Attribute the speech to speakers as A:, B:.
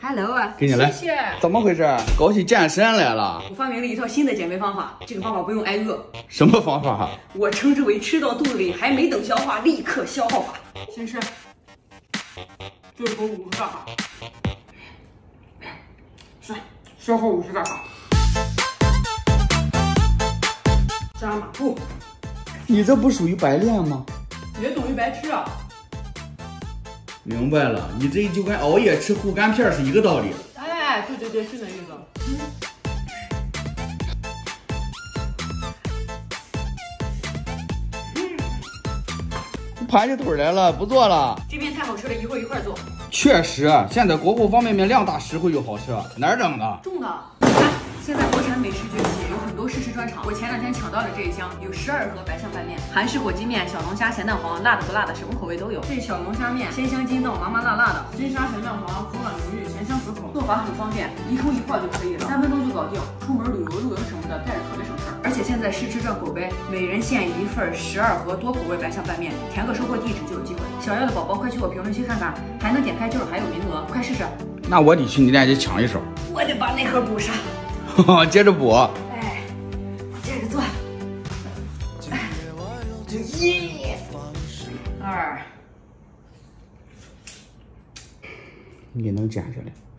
A: Hello 啊，
B: 给你来，
A: 谢谢。
B: 怎么回事？搞起健身来了？
A: 我发明了一套新的减肥方法，这个方法不用挨饿。
B: 什么方法？
A: 我称之为吃到肚子里还没等消化，立刻消耗法。先吃，这口50大卡，是消耗50大卡，加马步。
B: 你这不属于白练吗？
A: 也等于白吃啊。
B: 明白了，你这就跟熬夜吃护肝片是一个道理。
A: 哎，对，是那意思。
B: 盘起腿来了，不做了。
A: 这边太好吃了，一会儿一块做。
B: 确实，现在国货方便面量大、实惠又好吃，哪儿整的？
A: 重的。现在国产美食崛起，有很多试吃专场。我前2天抢到了这一箱，有12盒白象拌面、韩式火鸡面、小龙虾咸蛋黄，辣的不辣的，什么口味都有。这小龙虾面鲜香筋道，麻麻辣辣的，金沙咸蛋黄口感浓郁，咸香可口。做法很方便，一冲一泡就可以了，3分钟就搞定。出门旅游露营什么的，带着特别省事儿。而且现在试吃赚口碑，每人限1份12盒多口味白象拌面，填个收货地址就有机会。想要的宝宝快去我评论区看看，还能点开就是还有名额，快试试。
B: 那我得去你店去抢一手。
A: 我得把那盒补上。
B: 接着补。
A: 哎，接着做。1、2，
B: 你能减下来。